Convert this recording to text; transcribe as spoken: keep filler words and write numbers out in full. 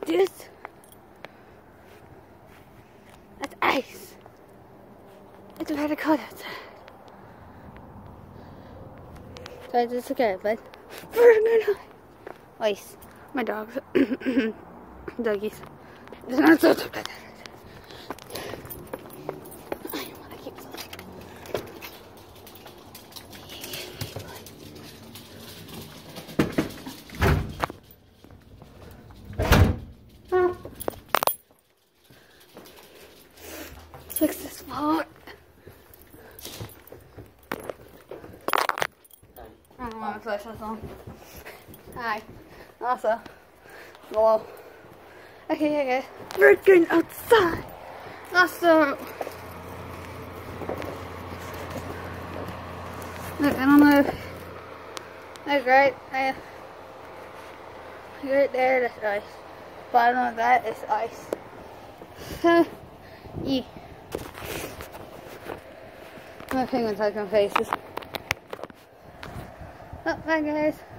this. That's ice. It's very cold outside. So just look at it, bud. Ice. My dogs. Doggies. I don't want to keep fix this spot. I don't want to flash this on. Hi. Also. Hello. Okay, okay. We're going outside. Awesome. Look, I don't know if. Look, right? I, right there, that's ice. Bottom of that is ice. Yee. My penguins like my faces. Oh, bye guys.